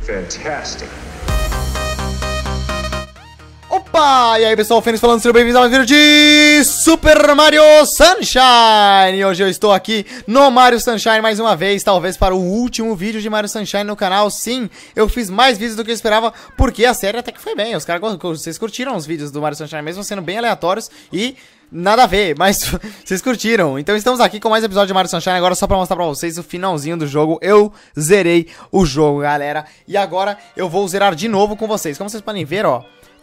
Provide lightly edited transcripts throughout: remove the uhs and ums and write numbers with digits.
Fantastic. Opa! E aí pessoal, Fênix falando, sejam bem-vindos a mais um vídeo de Super Mario Sunshine! E hoje eu estou aqui no Mario Sunshine mais uma vez, talvez para o último vídeo de Mario Sunshine no canal. Sim, eu fiz mais vídeos do que eu esperava, porque a série até que foi bem. Os caras, vocês curtiram os vídeos do Mario Sunshine, mesmo sendo bem aleatórios e nada a ver, mas vocês curtiram. Então estamos aqui com mais episódio de Mario Sunshine agora só pra mostrar pra vocês o finalzinho do jogo. Eu zerei o jogo, galera, e agora eu vou zerar de novo com vocês. Como vocês podem ver, ó,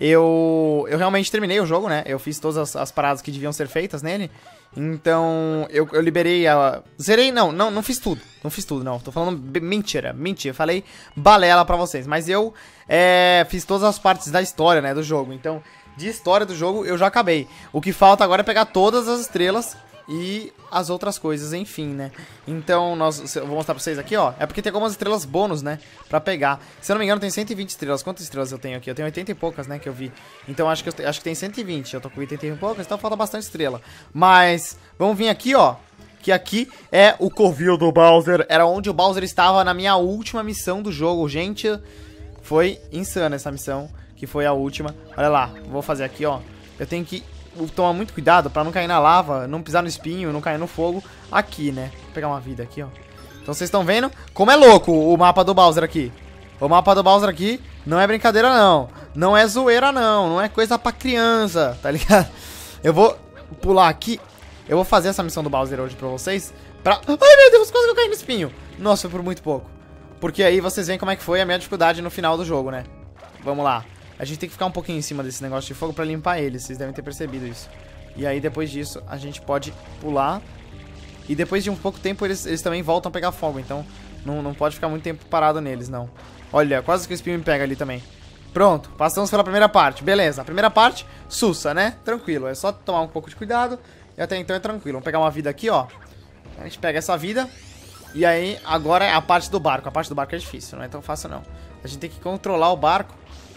eu realmente terminei o jogo, né? Eu fiz todas as paradas que deviam ser feitas nele. Então, eu liberei a... Zerei, não fiz tudo. Não fiz tudo, não. Tô falando mentira. Falei balela pra vocês. Mas eu fiz todas as partes da história, né, do jogo. Então, de história do jogo, eu já acabei. O que falta agora é pegar todas as estrelas e as outras coisas, enfim, né? Então, eu vou mostrar pra vocês aqui, ó. É porque tem algumas estrelas bônus, né, pra pegar. Se eu não me engano, tem 120 estrelas. Quantas estrelas eu tenho aqui? Eu tenho 80 e poucas, né, que eu vi. Então, acho que tem 120. Eu tô com 80 e poucas, então falta bastante estrela. Mas, vamos vir aqui, ó. Que aqui é o covil do Bowser. Era onde o Bowser estava na minha última missão do jogo. Gente, foi insana essa missão, que foi a última. Olha lá, vou fazer aqui, ó. Eu tenho que tomar muito cuidado pra não cair na lava, não pisar no espinho, não cair no fogo aqui, né? Vou pegar uma vida aqui, ó. Então vocês estão vendo como é louco o mapa do Bowser aqui. O mapa do Bowser aqui não é brincadeira, não. Não é zoeira, não. Não é coisa pra criança, tá ligado? Eu vou pular aqui. Eu vou fazer essa missão do Bowser hoje pra vocês. Ai, meu Deus, quase que eu caí no espinho. Nossa, foi por muito pouco. Porque aí vocês veem como é que foi a minha dificuldade no final do jogo, né? Vamos lá. A gente tem que ficar um pouquinho em cima desse negócio de fogo pra limpar ele. Vocês devem ter percebido isso. E aí, depois disso, a gente pode pular. E depois de um pouco tempo, eles também voltam a pegar fogo. Então, não pode ficar muito tempo parado neles, não. Olha, quase que o espinho me pega ali também. Pronto, passamos pela primeira parte. Beleza, a primeira parte, sussa, né? Tranquilo, é só tomar um pouco de cuidado. E até então é tranquilo. Vamos pegar uma vida aqui, ó. A gente pega essa vida. E aí, agora é a parte do barco. A parte do barco é difícil, não é tão fácil, não. A gente tem que controlar o barco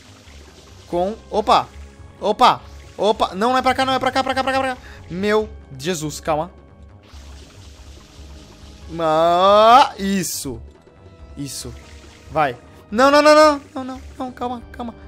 com... Opa! Não é pra cá, não é pra cá, pra cá. Meu Jesus, calma. Isso. Vai. Não, calma.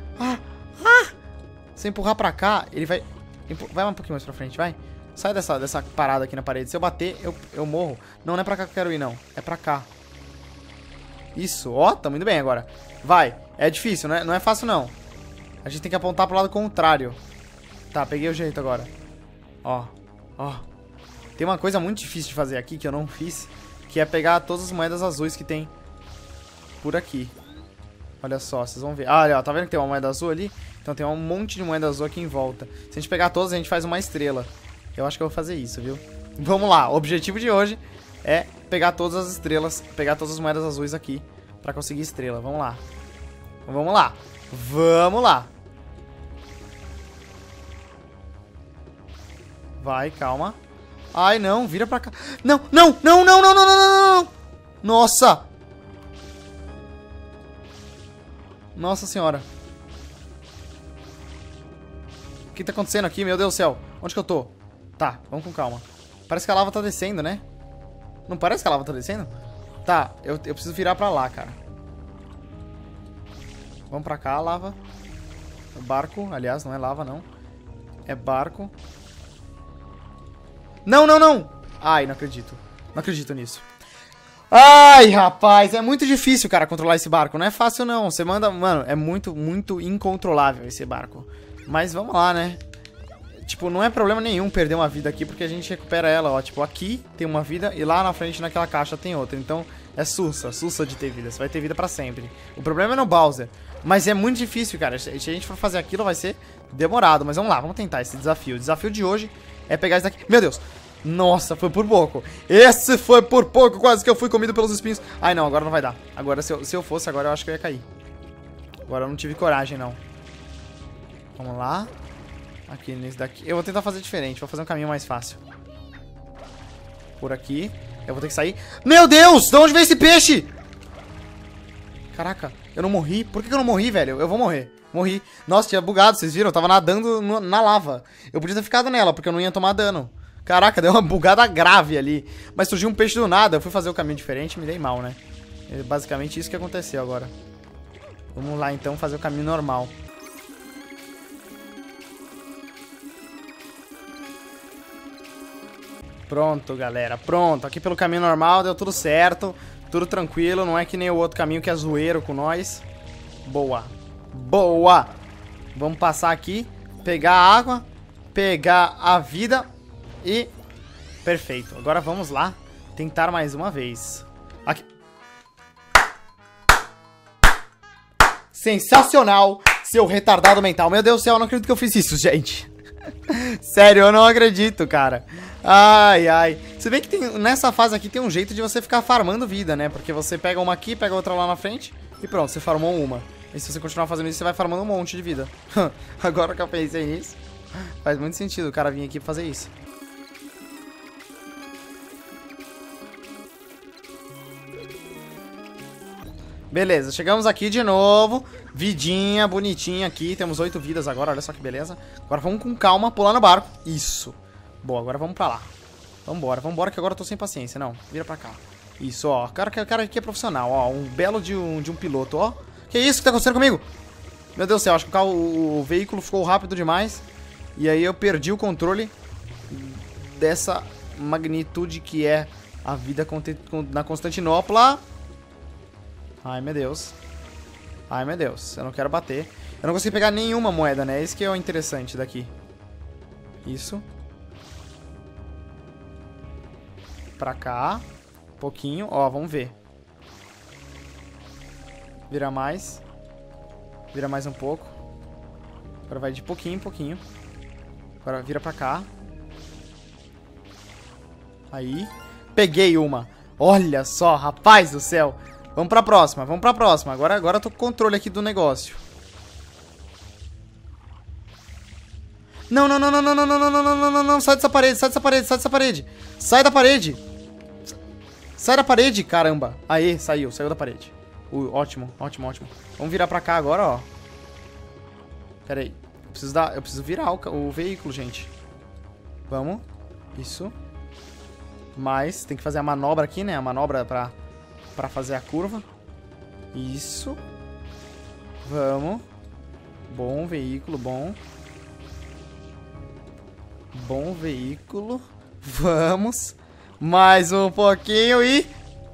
Se eu empurrar pra cá, ele vai... Vai um pouquinho mais pra frente, vai. Sai dessa parada aqui na parede. Se eu bater, eu morro. Não é pra cá que eu quero ir, não. É pra cá. Isso, ó, tá muito bem agora. Vai. É difícil, não é fácil, não. A gente tem que apontar pro lado contrário. Tá, peguei o jeito agora. Ó. Tem uma coisa muito difícil de fazer aqui que eu não fiz, que é pegar todas as moedas azuis que tem por aqui. Olha só, vocês vão ver. Ah, olha, ó, tá vendo que tem uma moeda azul ali? Então tem um monte de moeda azul aqui em volta. Se a gente pegar todas, a gente faz uma estrela. Eu acho que eu vou fazer isso, viu? Vamos lá, o objetivo de hoje é pegar todas as estrelas, pegar todas as moedas azuis aqui pra conseguir estrela. Vamos lá. Vai, calma. Ai, não, vira pra cá. Não. Nossa. Nossa senhora. O que tá acontecendo aqui, meu Deus do céu? Onde que eu tô? Tá, vamos com calma. Parece que a lava tá descendo, né? Não parece que a lava tá descendo? Tá, eu preciso virar pra lá, cara. Vamos pra cá, lava. Barco, aliás, não é lava, não. É barco. Não! Ai, não acredito. Não acredito nisso. Ai, rapaz, é muito difícil, cara, controlar esse barco. Não é fácil, não. Você manda... Mano, é muito incontrolável esse barco. Mas vamos lá, né? Tipo, não é problema nenhum perder uma vida aqui, porque a gente recupera ela, ó. Tipo, aqui tem uma vida e lá na frente, naquela caixa, tem outra. Então, é sussa de ter vida. Você vai ter vida pra sempre. O problema é no Bowser. Mas é muito difícil, cara. Se a gente for fazer aquilo, vai ser demorado. Mas vamos lá, vamos tentar esse desafio. O desafio de hoje é pegar esse daqui. Meu Deus! Nossa, foi por pouco. Esse foi por pouco, quase que eu fui comido pelos espinhos. Ai, não, agora não vai dar. Agora, se eu fosse, agora eu acho que eu ia cair. Agora eu não tive coragem, não. Vamos lá. Aqui nesse daqui. Eu vou tentar fazer diferente. Vou fazer um caminho mais fácil. Por aqui. Eu vou ter que sair. Meu Deus! De onde veio esse peixe? Caraca, eu não morri. Por que eu não morri, velho? Eu vou morrer. Morri. Nossa, tinha bugado, vocês viram? Eu tava nadando na lava. Eu podia ter ficado nela, porque eu não ia tomar dano. Caraca, deu uma bugada grave ali. Mas surgiu um peixe do nada. Eu fui fazer o caminho diferente e me dei mal, né? É basicamente isso que aconteceu agora. Vamos lá, então, fazer o caminho normal. Pronto, galera. Pronto. Aqui pelo caminho normal deu tudo certo. Tudo tranquilo. Não é que nem o outro caminho que é zoeiro com nós. Boa. Boa. Vamos passar aqui. Pegar a água. Pegar a vida. E... perfeito. Agora vamos lá. Tentar mais uma vez. Aqui. Sensacional. Seu retardado mental. Meu Deus do céu, eu não acredito que eu fiz isso, gente. Sério, eu não acredito, cara. Ai, ai. Se bem que tem, nessa fase aqui tem um jeito de você ficar farmando vida, né? Porque você pega uma aqui, pega outra lá na frente e pronto, você farmou uma. E se você continuar fazendo isso, você vai farmando um monte de vida. Agora que eu pensei nisso, faz muito sentido o cara vir aqui pra fazer isso. Beleza, chegamos aqui de novo. Vidinha, bonitinha aqui. Temos 8 vidas agora, olha só que beleza. Agora vamos com calma, pular no barco. Isso. Boa, agora vamos pra lá. Vambora, vambora que agora eu tô sem paciência. Não, vira pra cá. Isso, ó. O cara aqui é profissional, ó. Um belo de um piloto, ó. Que isso que tá acontecendo comigo? Meu Deus do céu, acho que o veículo ficou rápido demais. E aí eu perdi o controle dessa magnitude que é a vida na Constantinopla. Ai, meu Deus. Ai, meu Deus. Eu não quero bater. Eu não consegui pegar nenhuma moeda, né? Esse que é o interessante daqui. Isso. Pra cá. Um pouquinho. Ó, vamos ver. Vira mais. Vira mais um pouco. Agora vai de pouquinho em pouquinho. Agora vira pra cá. Aí. Peguei uma. Olha só, rapaz do céu. Vamos pra próxima, vamos pra próxima. Agora eu tô com controle aqui do negócio. Não, não, não, não, não, não, não, não, não, não, não, não. Sai dessa parede, sai dessa parede, sai dessa parede. Sai da parede. Sai da parede, caramba. Aê, saiu da parede. Ótimo, ótimo, ótimo. Vamos virar pra cá agora, ó. Pera aí. Eu preciso virar o veículo, gente. Vamos. Isso. Mas tem que fazer a manobra aqui, né? A manobra pra fazer a curva. Isso. Vamos. Bom veículo, bom. Bom veículo. Vamos. Mais um pouquinho e...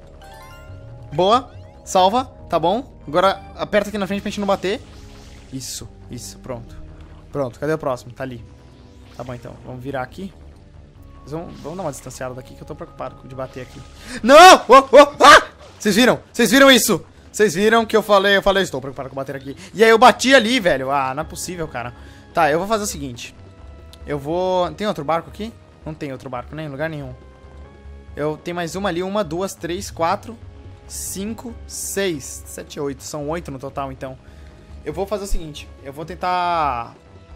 boa. Salva. Tá bom. Agora aperta aqui na frente pra gente não bater. Isso. Isso. Pronto. Pronto. Cadê o próximo? Tá ali. Tá bom, então. Vamos virar aqui. Vamos dar uma distanciada daqui que eu tô preocupado de bater aqui. Não! Oh, oh, ah! Vocês viram? Vocês viram isso? Vocês viram que eu falei, estou preocupado com bater aqui. E aí eu bati ali, velho. Ah, não é possível, cara. Tá, eu vou fazer o seguinte. Eu vou... tem outro barco aqui? Não tem outro barco, nem em lugar nenhum. Eu tenho mais uma ali. 1, 2, 3, 4, 5, 6, 7, 8. São 8 no total, então. Eu vou fazer o seguinte. Eu vou tentar...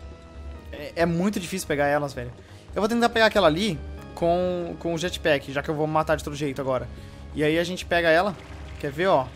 É muito difícil pegar elas, velho. Eu vou tentar pegar aquela ali com o jetpack, já que eu vou matar de todo jeito agora. E aí a gente pega ela. Quer ver, ó?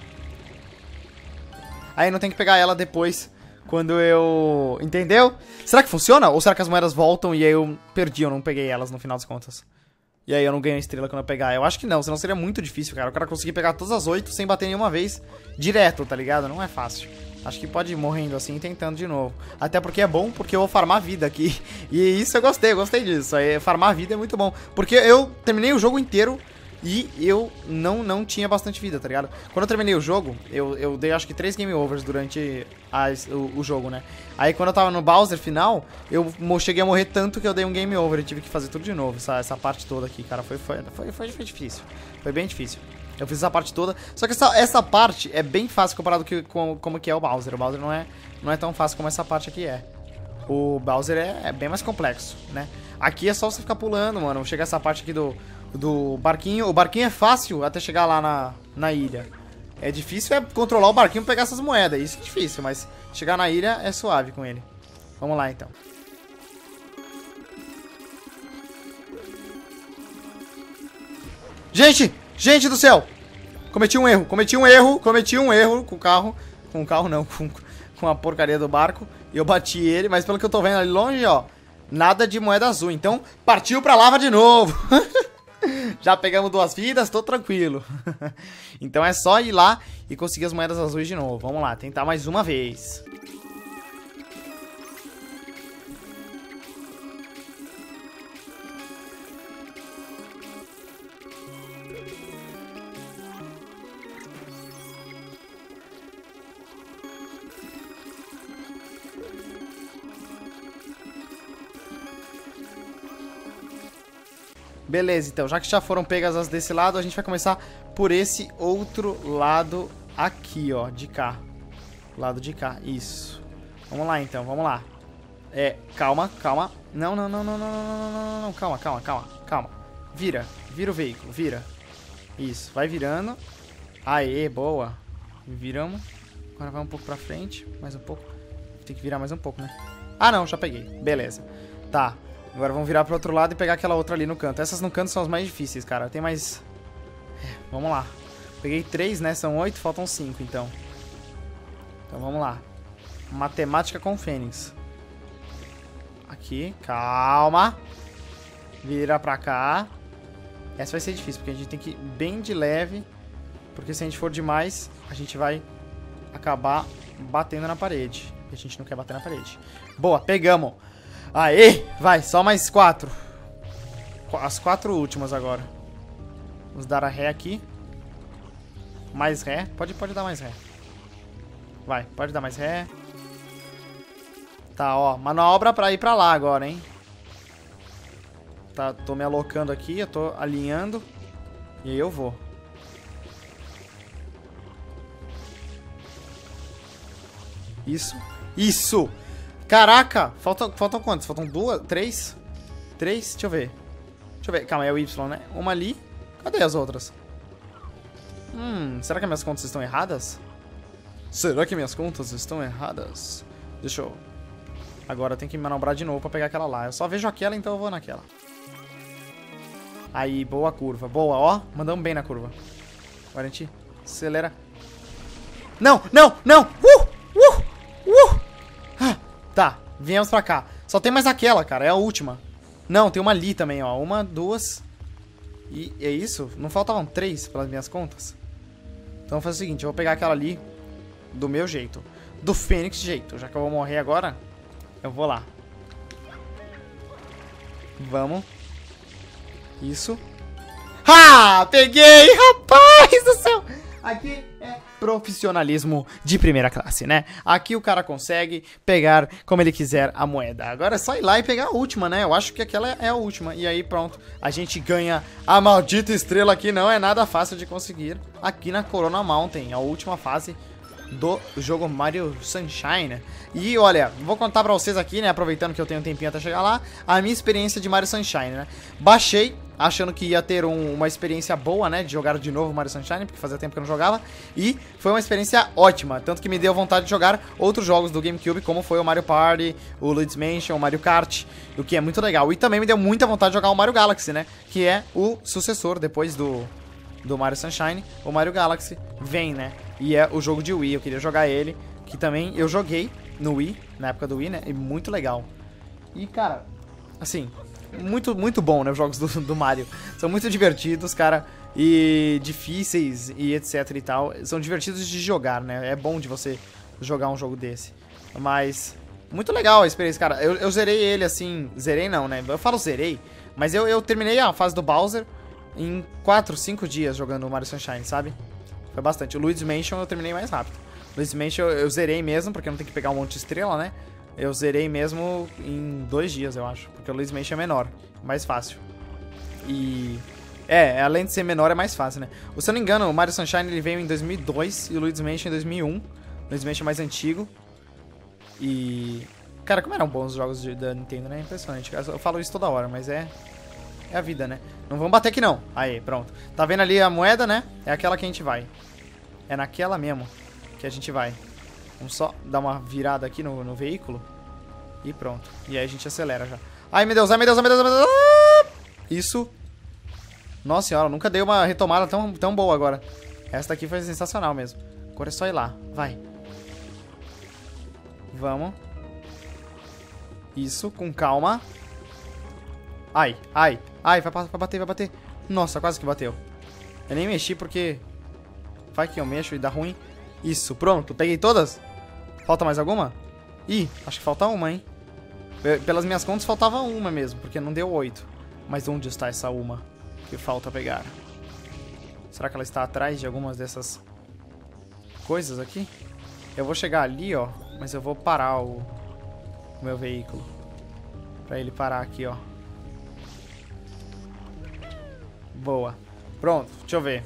Aí não tem que pegar ela depois, quando eu... entendeu? Será que funciona? Ou será que as moedas voltam e aí eu perdi, eu não peguei elas no final das contas? E aí eu não ganho a estrela quando eu pegar? Eu acho que não, senão seria muito difícil, cara. O cara conseguir pegar todas as 8 sem bater nenhuma vez direto, tá ligado? Não é fácil. Acho que pode ir morrendo assim e tentando de novo. Até porque é bom, porque eu vou farmar vida aqui. E isso eu gostei disso. Aí, farmar vida é muito bom. Porque eu terminei o jogo inteiro e eu não tinha bastante vida, tá ligado? Quando eu terminei o jogo, eu dei acho que 3 game overs durante o jogo, né? Aí quando eu tava no Bowser final, eu cheguei a morrer tanto que eu dei um game over e tive que fazer tudo de novo. Essa parte toda aqui, cara, foi difícil. Foi bem difícil. Eu fiz essa parte toda. Só que essa parte é bem fácil comparado com como que é o Bowser. O Bowser não é tão fácil como essa parte aqui é. O Bowser é bem mais complexo, né? Aqui é só você ficar pulando, mano. Chega essa parte aqui do barquinho. O barquinho é fácil até chegar lá na ilha. É difícil controlar o barquinho e pegar essas moedas. Isso é difícil, mas chegar na ilha é suave com ele. Vamos lá, então. Gente do céu! Cometi um erro com o carro. Com o carro não, com a porcaria do barco. E eu bati ele, mas pelo que eu tô vendo ali longe, ó, nada de moeda azul. Então, partiu pra lava de novo. Já pegamos 2 vidas, tô tranquilo. Então é só ir lá e conseguir as moedas azuis de novo. Vamos lá, tentar mais uma vez. Beleza, então, já que já foram pegas as desse lado, a gente vai começar por esse outro lado aqui, ó, de cá. Lado de cá, isso. Vamos lá, então, vamos lá. Calma, calma. Não, calma, calma, calma, calma. Vira o veículo, vira. Isso, vai virando. Aê, boa. Viramos. Agora vai um pouco pra frente, mais um pouco. Tem que virar mais um pouco, né? Ah, não, já peguei. Beleza. Tá. Agora vamos virar pro outro lado e pegar aquela outra ali no canto. Essas no canto são as mais difíceis, cara. Tem mais... vamos lá. Peguei 3, né? São 8, faltam 5, então. Então vamos lá. Matemática com Fênix. Aqui, calma. Vira pra cá. Essa vai ser difícil, porque a gente tem que ir bem de leve. Porque se a gente for demais, a gente vai acabar batendo na parede. E a gente não quer bater na parede. Boa, pegamos. Aê! Vai, só mais 4. As 4 últimas agora. Vamos dar a ré aqui. Mais ré. Pode dar mais ré. Vai, pode dar mais ré. Tá, ó. Manobra pra ir pra lá agora, hein? Tá, tô me alocando aqui. Eu tô alinhando. E aí eu vou. Isso. Isso! Caraca! Faltam quantos? Faltam 2? 3? 3? Deixa eu ver. Deixa eu ver. Calma, é o Y, né? Uma ali. Cadê as outras? Será que minhas contas estão erradas? Será que minhas contas estão erradas? Deixa eu... Agora tem que manobrar de novo pra pegar aquela lá. Eu só vejo aquela, então eu vou naquela. Aí, boa curva. Boa, ó. Mandamos bem na curva. Agora a gente acelera. Não, não, não! Tá, viemos pra cá. Só tem mais aquela, cara, é a última. Não, tem uma ali também, ó. 1, 2. E é isso? Não faltavam 3 pelas minhas contas? Então vou fazer o seguinte, eu vou pegar aquela ali do meu jeito. Do Fênix jeito. Já que eu vou morrer agora, eu vou lá. Vamos. Isso. Ah, peguei, rapaz do céu. Aqui é profissionalismo de primeira classe, né? Aqui o cara consegue pegar como ele quiser a moeda. Agora é só ir lá e pegar a última, né? Eu acho que aquela é a última. E aí pronto, a gente ganha a maldita estrela aqui. Não é nada fácil de conseguir aqui na Corona Mountain, a última fase do jogo Mario Sunshine. E olha, vou contar pra vocês aqui, né, aproveitando que eu tenho um tempinho até chegar lá, a minha experiência de Mario Sunshine, né? Baixei, achando que ia ter uma experiência boa, né, de jogar de novo Mario Sunshine, porque fazia tempo que eu não jogava, e foi uma experiência ótima, tanto que me deu vontade de jogar outros jogos do GameCube, como foi o Mario Party, o Luigi's Mansion, o Mario Kart, o que é muito legal. E também me deu muita vontade de jogar o Mario Galaxy, né, que é o sucessor depois do Mario Sunshine. O Mario Galaxy vem, né, e é o jogo de Wii, eu queria jogar ele, que também eu joguei no Wii, na época do Wii, né, e muito legal. E, cara, assim, muito bom, né, os jogos do Mario. São muito divertidos, cara, e difíceis e etc e tal. São divertidos de jogar, né, é bom de você jogar um jogo desse. Mas, muito legal a experiência, cara. Eu zerei ele, assim, zerei não, né, eu falo zerei, mas eu terminei a fase do Bowser em 4, 5 dias jogando o Mario Sunshine, sabe? Foi bastante. O Luigi's Mansion eu terminei mais rápido. O Luigi's Mansion eu zerei mesmo, porque eu não tenho que pegar um monte de estrela, né? Eu zerei mesmo em 2 dias, eu acho. Porque o Luigi's Mansion é menor, mais fácil. E... além de ser menor, é mais fácil, né? Se eu não me engano, o Mario Sunshine ele veio em 2002 e o Luigi's Mansion em 2001. O Luigi's Mansion é mais antigo. E... Cara, como eram bons os jogos da Nintendo, né? Impressionante. Eu falo isso toda hora, mas é a vida, né? Não vamos bater aqui, não. Aí, pronto. Tá vendo ali a moeda, né? É aquela que a gente vai. É naquela mesmo que a gente vai. Vamos só dar uma virada aqui no veículo. E pronto. E aí a gente acelera já. Ai, meu Deus, ai, meu Deus, ai, meu Deus, ai, meu Deus. Isso. Nossa senhora, eu nunca dei uma retomada tão boa agora. Essa daqui foi sensacional mesmo. Agora é só ir lá. Vai. Vamos. Isso, com calma. Ai, ai, ai, vai bater, vai bater. Nossa, quase que bateu. Eu nem mexi porque... Vai que eu mexo e dá ruim. Isso, pronto. Peguei todas? Falta mais alguma? Ih, acho que falta uma, hein? Pelas minhas contas faltava uma mesmo, porque não deu 8. Mas onde está essa uma que falta pegar? Será que ela está atrás de algumas dessas coisas aqui? Eu vou chegar ali, ó. Mas eu vou parar o meu veículo. Pra ele parar aqui, ó. Boa. Pronto, deixa eu ver.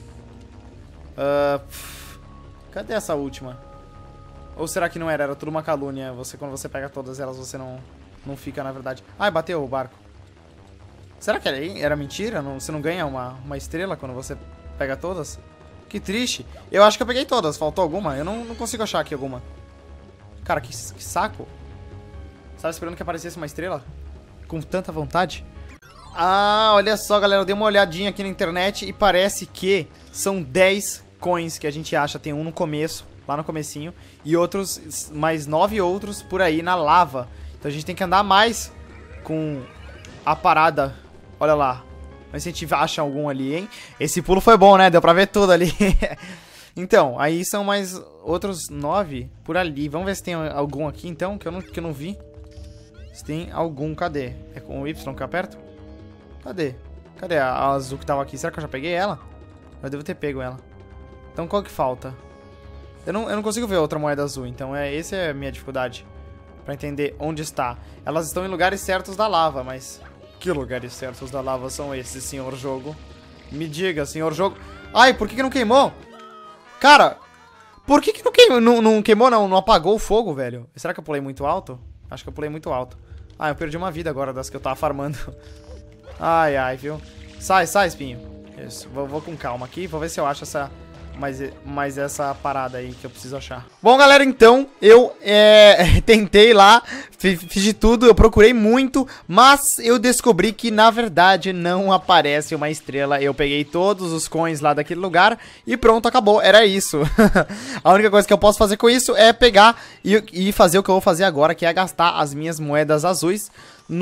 Cadê essa última? Ou será que não era? Era tudo uma calúnia. Quando você pega todas elas, você não fica, na verdade. Ai, bateu o barco. Será que era mentira? Você não ganha uma estrela quando você pega todas? Que triste. Eu acho que eu peguei todas. Faltou alguma? Eu não consigo achar aqui alguma. Cara, que saco. Estava esperando que aparecesse uma estrela? Com tanta vontade. Ah, olha só, galera. Eu dei uma olhadinha aqui na internet e parece que são 10 coins que a gente acha. Tem um no começo, lá no comecinho, e outros, mais 9 outros por aí na lava. Então a gente tem que andar mais com a parada. Olha lá. Vamos ver se a gente acha algum ali, hein? Esse pulo foi bom, né? Deu pra ver tudo ali. Então, aí são mais outros 9 por ali. Vamos ver se tem algum aqui, então, que eu não vi. Se tem algum, cadê? É com o Y que eu aperto? Cadê? Cadê a azul que tava aqui? Será que eu já peguei ela? Eu devo ter pego ela. Então qual que falta? Eu não consigo ver outra moeda azul, então essa é a minha dificuldade. Pra entender onde está. Elas estão em lugares certos da lava, mas... Que lugares certos da lava são esses, senhor jogo? Me diga, senhor jogo. Ai, por que não queimou? Cara, por que não queimou? Não queimou, não apagou o fogo, velho? Será que eu pulei muito alto? Acho que eu pulei muito alto. Ah, eu perdi uma vida agora das que eu tava farmando. Ai, ai, viu? Sai, espinho. Isso, vou com calma aqui. Vou ver se eu acho mais essa parada aí que eu preciso achar. Bom, galera, então, eu tentei lá, fiz de tudo, eu procurei muito, mas eu descobri que, na verdade, não aparece uma estrela. Eu peguei todos os coins lá daquele lugar e pronto, acabou. Era isso. A única coisa que eu posso fazer com isso é pegar e fazer o que eu vou fazer agora, que é gastar as minhas moedas azuis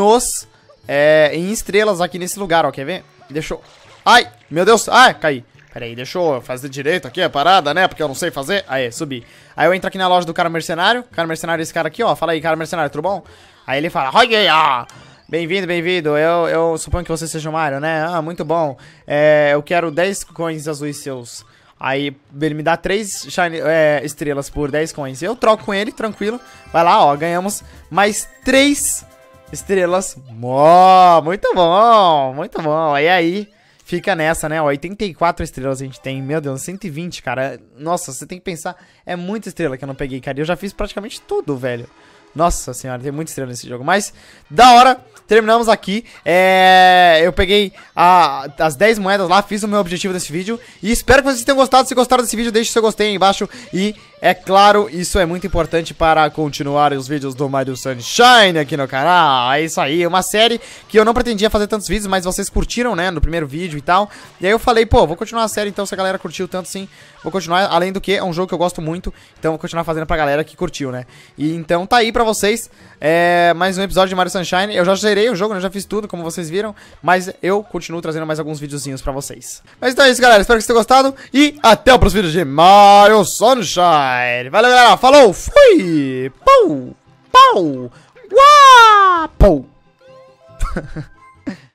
em estrelas aqui nesse lugar, ó. Quer ver? Deixa eu... Ai, meu Deus. Ai, caí. Pera aí, deixa eu fazer direito aqui a parada, né? Porque eu não sei fazer. Aí, subi. Aí eu entro aqui na loja do cara mercenário. Cara mercenário é esse cara aqui, ó. Fala aí, cara mercenário, tudo bom? Aí ele fala, bem-vindo, bem-vindo. Eu suponho que você seja o Mario, né? Ah, muito bom. Eu quero 10 coins azuis seus. Aí ele me dá 3 estrelas por 10 coins. Eu troco com ele, tranquilo. Vai lá, ó, ganhamos mais 3 estrelas. Muito bom, muito bom. E aí... Fica nessa, né? 84 estrelas a gente tem. Meu Deus, 120, cara. Nossa, você tem que pensar. É muita estrela que eu não peguei, cara. Eu já fiz praticamente tudo, velho. Nossa senhora, tem muita estrela nesse jogo. Mas, da hora, terminamos aqui. Eu peguei as 10 moedas lá, fiz o meu objetivo desse vídeo. E espero que vocês tenham gostado. Se gostaram desse vídeo, deixe seu gostei aí embaixo. E, é claro, isso é muito importante para continuar os vídeos do Mario Sunshine aqui no canal. É isso aí, uma série que eu não pretendia fazer tantos vídeos, mas vocês curtiram, né, no primeiro vídeo e tal. E aí eu falei, pô, vou continuar a série, então se a galera curtiu tanto, sim, vou continuar. Além do que, é um jogo que eu gosto muito, então vou continuar fazendo pra galera que curtiu, né. E então tá aí pra vocês, mais um episódio de Mario Sunshine. Eu já zerei o jogo, né, já fiz tudo, como vocês viram, mas eu continuo trazendo mais alguns videozinhos pra vocês. Mas então é isso, galera, espero que vocês tenham gostado e até o próximo vídeo de Mario Sunshine. Valeu, galera, falou, fui, pou, pau, uau, pou.